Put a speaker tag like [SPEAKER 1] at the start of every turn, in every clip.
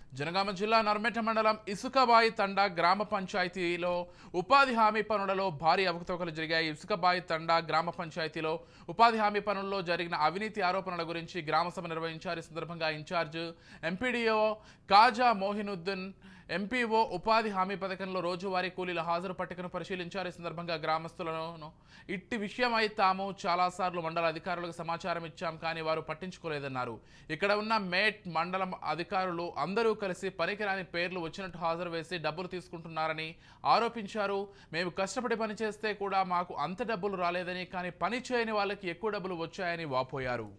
[SPEAKER 1] జనగామ జిల్లా నర్మెట మండలం ఇసుకబాయి తండా గ్రామ పంచాయతీలో ఉపాధి హామీ పనులలో భారీ అవకతవకలు జరిగాయి. ఇసుకబాయి తండా గ్రామ పంచాయతీలో ఉపాధి హామీ పనుల్లో జరిగిన అవినీతి ఆరోపణల గురించి గ్రామ సభ నిర్వహించారు. ఈ సందర్భంగా in charge MPDO Kaja Mohinuddin, MPO ఉపాధి హామీ పథకంలో రోజువారీ కూలీల హాజరు పట్టికను పరిశీలించారు. ఈ సందర్భంగా గ్రామస్తులను ఇట్టి విషయమై తాము చాలాసార్లు మండల అధికారులకు సమాచారం ఇచ్చాం, కానీ వారు పట్టించుకోలేదన్నారు. ఇక్కడ ఉన్న మేట్ మండలం అధికారులు అందరూ కలిసి పనికిరాని పేర్లు వచ్చినట్టు హాజరు వేసి డబ్బులు తీసుకుంటున్నారని ఆరోపించారు. మేము కష్టపడి పనిచేస్తే కూడా మాకు అంత డబ్బులు రాలేదని, కానీ పని చేయని వాళ్ళకి ఎక్కువ డబ్బులు వచ్చాయని వాపోయారు.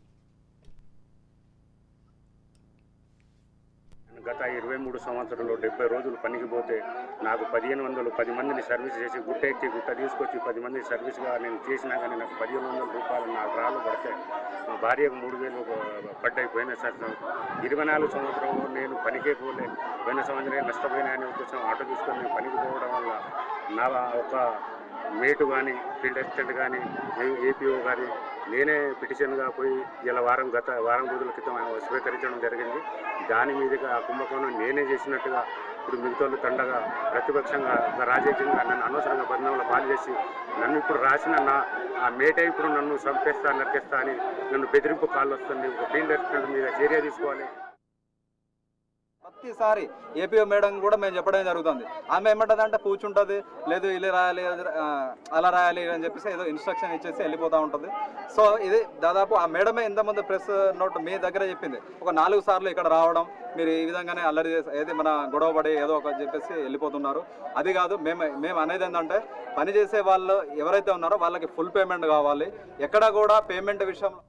[SPEAKER 2] గత 23 సంవత్సరంలో 70 రోజులు పనికి పోతే నాకు 1500 10 మందిని సర్వీస్ చేసి గుట్ట ఎక్కి గుట్ట తీసుకొచ్చి 10 మంది సర్వీస్గా నేను చేసినా కానీ నాకు 1500 రూపాయలు నాకు రాళ్ళు పడితే మా భార్యకు 3000 పడ్డాయి. పోయిన సంవత్సరం 24 సంవత్సరంలో నేను పనికే పోలే. పోయిన సంవత్సరం నష్టపోయినా అని ఉద్దేశం ఆటో తీసుకొని నేను పనికి పోవడం వల్ల నా ఒక మేటు కానీ ఫీల్డ్ అసిస్టెంట్ కానీ ఏపీఓ కానీ నేనే పిటిషన్గా పోయి గత వారం రోజుల క్రితం స్వీకరించడం జరిగింది. దాని మీదుగా ఆ కుంభకోణం నేనే చేసినట్టుగా ఇప్పుడు మిగతా తండగా ప్రతిపక్షంగా రాజకీయంగా నన్ను అనవసరంగా బంధంలో పాలు చేసి నన్ను ఇప్పుడు రాసిన ఆ మేటే ఇప్పుడు నన్ను చంపేస్తా నరికేస్తా అని నన్ను బెదిరింపు కాళ్ళు వస్తుంది. ఒక ఫీల్డ్ అసిస్టెంట్ మీద చర్య తీసుకోవాలి.
[SPEAKER 3] ప్రతిసారి ఏపీఓ మేడం కూడా మేము చెప్పడం జరుగుతుంది. ఆమె ఏమంటుందంటే కూర్చుంటుంది, లేదు ఇలా రాయాలి అలా రాయాలి అని చెప్పేసి ఏదో ఇన్స్ట్రక్షన్ ఇచ్చేసి వెళ్ళిపోతూ ఉంటుంది. సో ఇది దాదాపు ఆ మేడమే ఇంతకుముందు ప్రెస్ నోట్ మీ దగ్గర చెప్పింది. ఒక 4 సార్లు ఇక్కడ రావడం, మీరు ఈ విధంగానే అల్లరి చేసి ఏది మన గొడవపడి ఏదో ఒక చెప్పేసి వెళ్ళిపోతున్నారు. అది కాదు, మేము అనేది ఏంటంటే పని చేసే వాళ్ళు ఎవరైతే ఉన్నారో వాళ్ళకి ఫుల్ పేమెంట్ కావాలి. ఎక్కడ కూడా పేమెంట్ విషయంలో